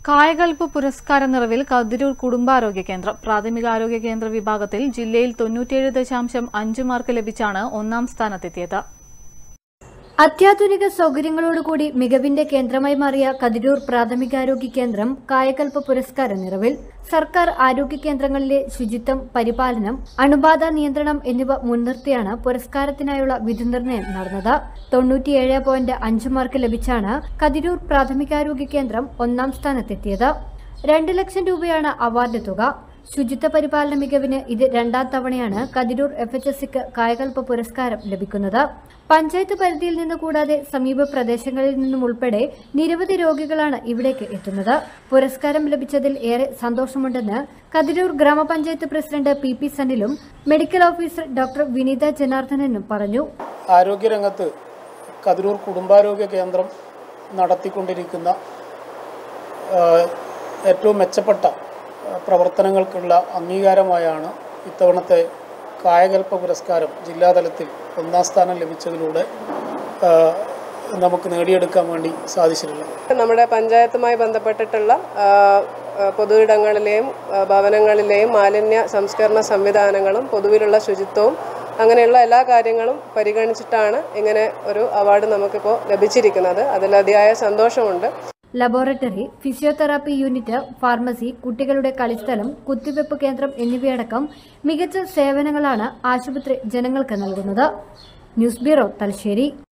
കായകൽപ്പ് പുരസ്കാര നിറവിൽ കതിരൂർ കുടുംബാരോഗ്യ കേന്ദ്രം പ്രാഥമികാരോഗ്യ കേന്ദ്ര വിഭാഗത്തിൽ ജില്ലയിൽ 97.5 മാർക്ക് ലഭിച്ചാണ് ഒന്നാം സ്ഥാനത്തെത്തിയത്. അത്യാധുനിക സൗകര്യങ്ങളോടുകൂടി മികവിന്റെ കേന്ദ്രമായി മാറിയ കതിരൂർ പ്രാഥമികാരോഗ്യ കേന്ദ്രം കായകൽപ്പ് പുരസ്കാര നിറവിൽ സർക്കാർ ആരോഗ്യ കേന്ദ്രങ്ങളിലെ ശുചിത്വം, പരിപാലനം, അണുബാധ നിയന്ത്രണം എന്നിവ മുൻനിർത്തിയാണ് പുരസ്കാരത്തിനായുള്ള വിധിനിർണ്ണയം നടന്നത്. 97.5 മാർക്ക് ലഭിച്ചാണ് കതിരൂർ പ്രാഥമികാരോഗ്യ കേന്ദ്രം ഒന്നാം സ്ഥാനത്തെത്തിയത്. 2 ലക്ഷം രൂപയാണ് അവാർഡ് തുക. ശുചിത്വ പരിപാലന മികവിന് ഇത് രണ്ടാം തവണയാണ് കതിരൂർ FHSക്ക് കായകൽപ്പ് പുരസ്കാരം ലഭിക്കുന്നത്. പഞ്ചായത്ത് പരിധിയിൽ നിന്ന് കൂടാതെ സമീപ പ്രദേശങ്ങളിൽ നിന്നും ഉൾപ്പെടെ നിരവധി രോഗികളാണ് ഇവിടേക്ക് എത്തുന്നത്. പുരസ്കാരം ലഭിച്ചതിൽ ഏറെ സന്തോഷമുണ്ടെന്ന് കതിരൂർ ഗ്രാമപഞ്ചായത്ത് പ്രസിഡന്റ് PP സനിലും മെഡിക്കൽ ഓഫീസർ ഡോക്ടർ വിനീത ജനാർദ്ദനനും പറഞ്ഞു. ആരോഗ്യരംഗത്ത് കതിരൂർ കുടുംബാരോഗ്യ കേന്ദ്രം നടത്തിക്കൊണ്ടിരിക്കുന്ന ഏറ്റവും മെച്ചപ്പെട്ട പ്രവർത്തനങ്ങൾക്കുള്ള അംഗീകാരമായാണ് ഇത്തവണത്തെ കായകൽപ്പ പുരസ്കാരം ജില്ലാതലത്തിൽ ഒന്നാം സ്ഥാനം ലഭിച്ചതിലൂടെ നമുക്ക് നേടിയെടുക്കാൻ വേണ്ടി സാധിച്ചിട്ടുള്ളത്. നമ്മുടെ പഞ്ചായത്തുമായി ബന്ധപ്പെട്ടിട്ടുള്ള പൊതുയിടങ്ങളിലെയും ഭവനങ്ങളിലെയും മാലിന്യ സംസ്കരണ സംവിധാനങ്ങളും പൊതുവിലുള്ള ശുചിത്വവും അങ്ങനെയുള്ള എല്ലാ കാര്യങ്ങളും പരിഗണിച്ചിട്ടാണ് ഇങ്ങനെ ഒരു അവാർഡ് നമുക്കിപ്പോൾ ലഭിച്ചിരിക്കുന്നത്. അതിൽ അതിയായ സന്തോഷമുണ്ട്. ലബോറട്ടറി, ഫിസിയോതെറാപ്പി യൂണിറ്റ്, ഫാർമസി, കുട്ടികളുടെ കളിസ്ഥലം, കുത്തിവെപ്പ് കേന്ദ്രം എന്നിവയടക്കം മികച്ച സേവനങ്ങളാണ് ആശുപത്രി ജനങ്ങൾക്ക് നൽകുന്നത്. News bureau, Thalassery.